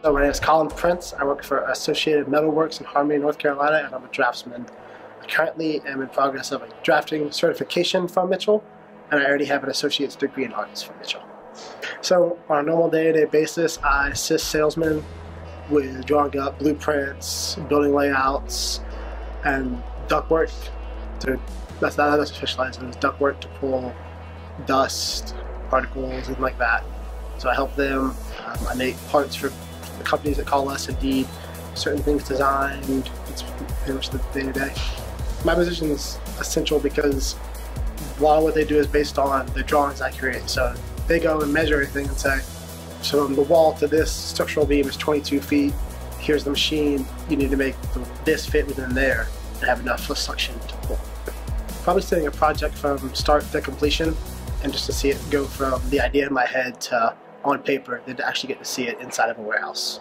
So my name is Colin Prince. I work for Associated Metalworks in Harmony, North Carolina, and I'm a draftsman. I currently am in progress of a drafting certification from Mitchell, and I already have an associate's degree in arts from Mitchell. So on a normal day-to-day basis, I assist salesmen with drawing up blueprints, building layouts, and ductwork. That's what I specialize in, is ductwork to pull dust, particles, and like that. So I help them. I make parts for the companies that call us and need certain things designed. It's pretty much the day-to-day. My position is essential because a lot of what they do is based on the drawings I create. So they go and measure everything and say, so from the wall to this structural beam is 22 feet. Here's the machine. You need to make this fit within there and have enough for suction to pull. Probably setting a project from start to completion, and just to see it go from the idea in my head to on paper, then to actually get to see it inside of a warehouse.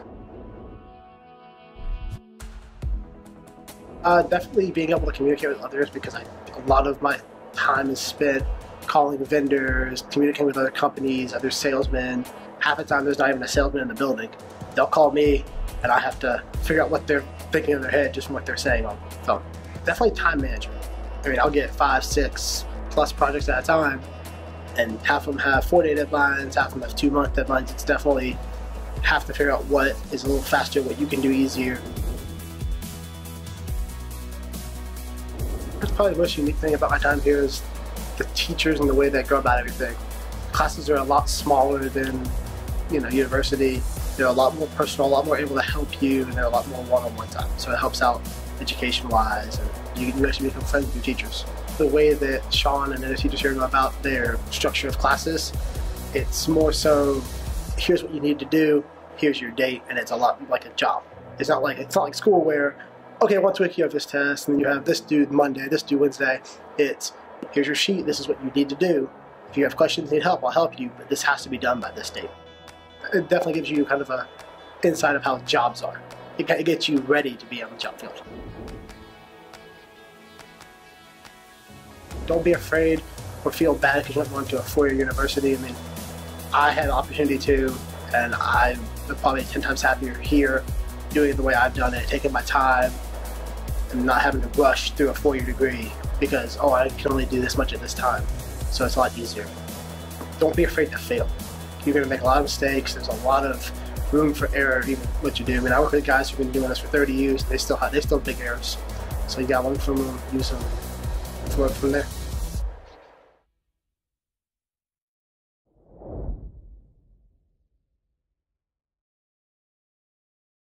Definitely being able to communicate with others, because a lot of my time is spent calling vendors, communicating with other companies, other salesmen. Half the time there's not even a salesman in the building. They'll call me and I have to figure out what they're thinking in their head just from what they're saying on the phone. Definitely time management. I mean, I'll get 5, 6 plus projects at a time, and half of them have 4-day deadlines, half of them have 2-month deadlines. It's definitely have to figure out what is a little faster, what you can do easier. That's probably the most unique thing about my time here is the teachers and the way they go about everything. Classes are a lot smaller than, university. They're a lot more personal, a lot more able to help you, and they're a lot more one-on-one time. So it helps out education-wise, and you can actually become friends with your teachers. The way that Sean and other teachers here go about their structure of classes, it's more so, here's what you need to do, here's your date, and it's a lot like a job. It's not like school where, okay, once a week you have this test, and then you have this due Monday, this due Wednesday. It's, here's your sheet, this is what you need to do. If you have questions, need help, I'll help you, but this has to be done by this date. It definitely gives you kind of a insight of how jobs are. It gets you ready to be on the job field. Don't be afraid or feel bad because you went to a 4-year university. I mean, I had an opportunity to, and I'm probably 10 times happier here doing it the way I've done it, taking my time and not having to rush through a 4-year degree because, oh, I can only do this much at this time. So it's a lot easier. Don't be afraid to fail. You're going to make a lot of mistakes. There's a lot of room for error even what you do. I mean, I work with guys who've been doing this for 30 years. They still have big errors. So you got to learn from them, use them, work from there.